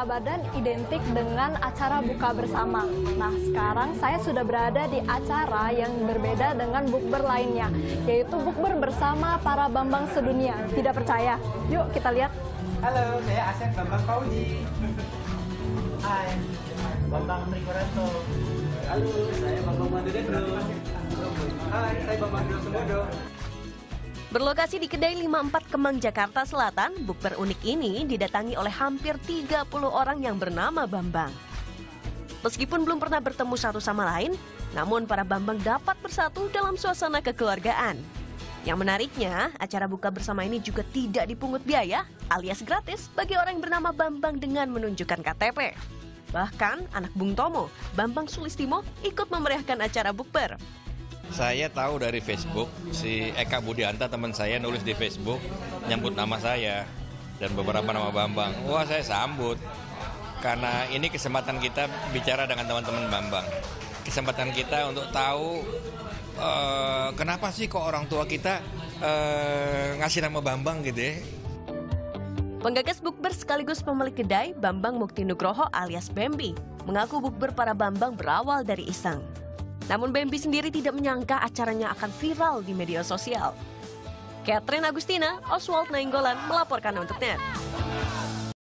Ramadan identik dengan acara buka bersama. Nah, sekarang saya sudah berada di acara yang berbeda dengan bukber lainnya, yaitu bukber bersama para Bambang sedunia. Tidak percaya? Yuk kita lihat. Halo, saya Asep Bambang Fauzi. Hai, Bambang Trikoranto. Halo, saya Bambang Mandedendro. Hai, saya Bambang Dosemodo. Berlokasi di Kedai 54 Kemang, Jakarta Selatan, bukber unik ini didatangi oleh hampir 30 orang yang bernama Bambang. Meskipun belum pernah bertemu satu sama lain, namun para Bambang dapat bersatu dalam suasana kekeluargaan. Yang menariknya, acara buka bersama ini juga tidak dipungut biaya alias gratis bagi orang yang bernama Bambang dengan menunjukkan KTP. Bahkan anak Bung Tomo, Bambang Sulistimo, ikut memeriahkan acara bukber. Saya tahu dari Facebook, si Eka Budianta teman saya nulis di Facebook, nyambut nama saya dan beberapa nama Bambang. Wah, saya sambut, karena ini kesempatan kita bicara dengan teman-teman Bambang. Kesempatan kita untuk tahu kenapa sih kok orang tua kita ngasih nama Bambang gitu ya. Penggagas bukber sekaligus pemilik kedai, Bambang Mukti Nugroho alias Bambi, mengaku bukber para Bambang berawal dari iseng. Namun Bambi sendiri tidak menyangka acaranya akan viral di media sosial. Catherine Agustina, Oswald Nainggolan melaporkan untuk NET.